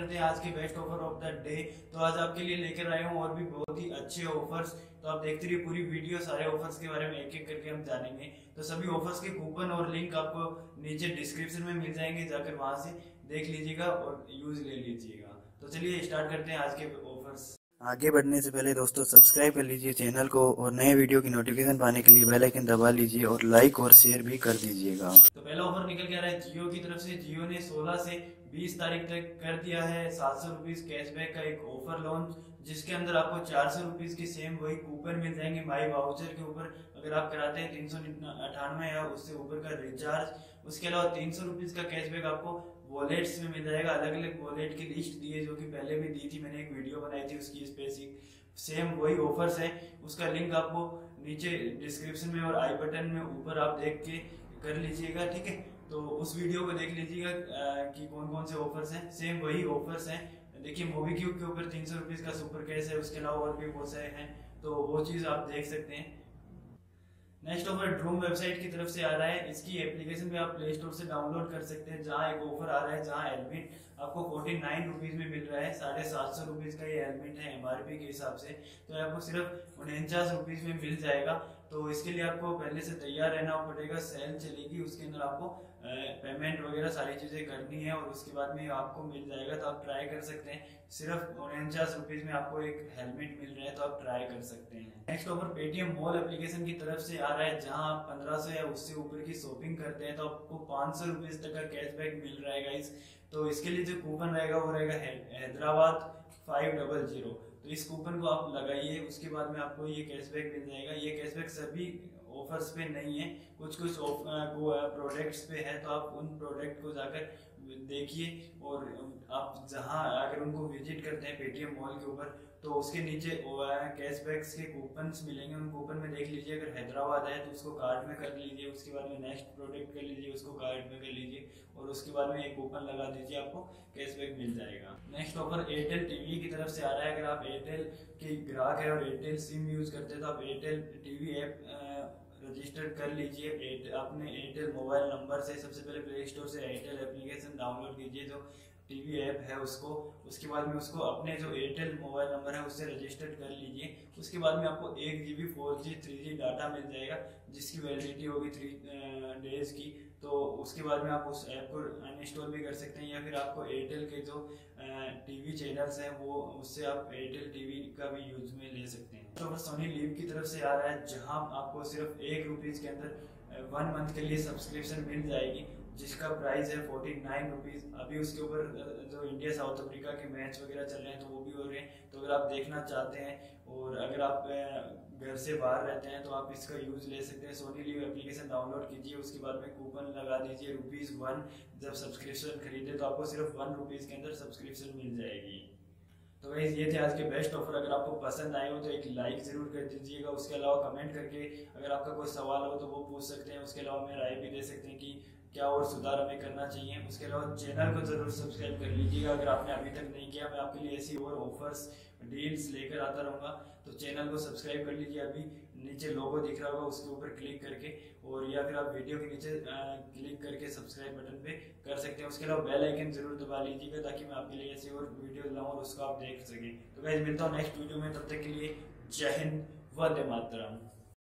करते हैं आज के best offer of the day. तो आज आपके लिए लेकर आए हूँ और भी बहुत ही अच्छे ऑफर्स। तो आप देखते रहिए पूरी वीडियो, सारे ऑफर्स के बारे में एक एक करके हम जानेंगे। तो सभी ऑफर्स के कूपन और लिंक आपको नीचे डिस्क्रिप्शन में मिल जाएंगे, जाकर वहां से देख लीजिएगा और यूज ले लीजिएगा। तो चलिए स्टार्ट करते हैं आज के ऑफर्स। आगे बढ़ने से पहले दोस्तों सब्सक्राइब कर लीजिए चैनल को और नए वीडियो की नोटिफिकेशन पाने के लिए बेल आइकन दबा लीजिए और लाइक और शेयर भी कर दीजिएगा। तो पहला ऑफर निकल के आ रहा है जियो की तरफ से। जियो ने 16 से 20 तारीख तक कर दिया है 700 रुपीज कैशबैक का एक ऑफर लॉन्च, जिसके अंदर आपको 400 रुपीज के सेम वही कूपन मिल जाएंगे माई वाउचर के ऊपर अगर आप कराते हैं 398 या उससे ऊपर का रिचार्ज। उसके अलावा 300 रुपीज का कैशबैक आपको वॉलेट्स में मिल जाएगा। अलग अलग वॉलेट की लिस्ट दी है जो कि पहले भी दी थी, मैंने एक वीडियो बनाई थी उसकी स्पेसिफिक। सेम वही ऑफर्स है, उसका लिंक आपको नीचे डिस्क्रिप्शन में और आई बटन में ऊपर आप देख के कर लीजिएगा, ठीक है। तो उस वीडियो को देख लीजिएगा कि कौन कौन से ऑफर्स हैं। सेम वही ऑफर्स हैं। देखिए मोबीक्विक के ऊपर 300 रुपीज का सुपर कैश है, उसके अलावा और भी बहुत सारे हैं, तो वो चीज आप देख सकते हैं। नेक्स्ट ऑफर ड्रूम वेबसाइट की तरफ से आ रहा है। इसकी एप्लीकेशन भी आप प्ले स्टोर से डाउनलोड कर सकते हैं, जहां एक ऑफर आ रहा है जहां हेलमेट आपको 49 रुपीज में मिल रहा है। 750 रुपीज का ये हेलमेट है एमआरपी के हिसाब से, तो आपको सिर्फ 49 रुपीज में मिल जाएगा। तो इसके लिए आपको पहले से तैयार रहना पड़ेगा। सेल चलेगी, उसके अंदर आपको पेमेंट वगैरह सारी चीजें करनी है और उसके बाद में आपको मिल जाएगा। तो आप ट्राई कर सकते हैं। सिर्फ 49 रुपीज में आपको एक हेलमेट मिल रहा है, तो आप ट्राई कर सकते हैं। Next offer Paytm mall application की तरफ से आ रहा है, जहां आप 1500 या उससे ऊपर की शॉपिंग करते हैं तो आपको 500 रुपीज तक का कैशबैक मिल रहा है गाइस। तो इसके लिए जो कूपन रहेगा वो रहेगा हैदराबाद 500। तो इस कूपन को आप लगाइए, उसके बाद में आपको ये कैशबैक मिल जाएगा। ये कैशबैक सभी ऑफर्स पे नहीं है, कुछ कुछ प्रोडक्ट्स पे है, तो आप उन प्रोडक्ट को जाकर देखिए और आप जहां अगर उनको विजिट करते हैं पेटीएम मॉल के ऊपर तो उसके नीचे कैशबैक्स के कूपन्स मिलेंगे। उन कूपन में देख लीजिए, अगर हैदराबाद है तो उसको कार्ड में कर लीजिए, उसके बाद में नेक्स्ट प्रोडक्ट कर लीजिए, उसको कार्ड में कर लीजिए और उसके बाद में एक कूपन लगा दीजिए, आपको कैशबैक मिल जाएगा। नेक्स्ट ऑफर एयरटेल टीवी की तरफ से आ रहा है। अगर आप एयरटेल के ग्राहक है और एयरटेल सिम यूज करते हैं तो आप एयरटेल टीवी ऐप रजिस्टर कर लीजिए अपने एयरटेल मोबाइल नंबर से। सबसे पहले प्ले स्टोर से एयरटेल एप्लीकेशन डाउनलोड कीजिए जो टीवी ऐप है उसको। उसके बाद में उसको अपने जो एयरटेल मोबाइल नंबर है उससे रजिस्टर कर लीजिए। उसके बाद में आपको 1 GB 4G 3G डाटा मिल जाएगा, जिसकी वैलिडिटी होगी 3 डेज की। तो उसके बाद में आप उस ऐप को अनइंस्टॉल भी कर सकते हैं, या फिर आपको एयरटेल के जो टीवी चैनल्स हैं वो उससे आप एयरटेल टीवी का भी यूज में ले सकते हैं। तो सोनी लिव की तरफ से आ रहा है, जहां आपको सिर्फ 1 रुपीज के अंदर 1 मंथ के लिए सब्सक्रिप्शन मिल जाएगी, जिसका प्राइस है 49 रुपीज। अभी उसके ऊपर जो इंडिया साउथ अफ्रीका के मैच वगैरह चल रहे हैं तो वो भी हो रहे हैं। तो अगर आप देखना चाहते हैं और अगर आप घर से बाहर रहते हैं तो आप इसका यूज ले सकते हैं। सोनी लिव एप्लीकेशन डाउनलोड कीजिए, उसके बाद में कूपन लगा दीजिए ₹1। जब सब्सक्रिप्शन खरीदे तो आपको सिर्फ 1 रुपीज के अंदर सब्सक्रिप्शन मिल जाएगी। तो गाइस ये थे आज के बेस्ट ऑफर। अगर आपको पसंद आए हो तो एक लाइक जरूर कर दीजिएगा। उसके अलावा कमेंट करके अगर आपका कोई सवाल हो तो वो पूछ सकते हैं। उसके अलावा मेरा राय भी दे सकते हैं कि क्या और सुधार हमें करना चाहिए। उसके अलावा चैनल को जरूर सब्सक्राइब कर लीजिएगा अगर आपने अभी तक नहीं किया। मैं आपके लिए ऐसी और ऑफर्स डील्स लेकर आता रहूँगा, तो चैनल को सब्सक्राइब कर लीजिए। अभी नीचे लोगो दिख रहा होगा उसके ऊपर क्लिक करके, और या फिर आप वीडियो के नीचे क्लिक करके सब्सक्राइब बटन पे कर सकते हैं। उसके अलावा बेल आइकन जरूर दबा लीजिएगा ताकि मैं आपके लिए ऐसी और वीडियो लाऊं और उसको आप देख सकें। तो गाइस मिलता हूँ नेक्स्ट वीडियो में, तब तक के लिए जय हिंद, वंदे मातरम।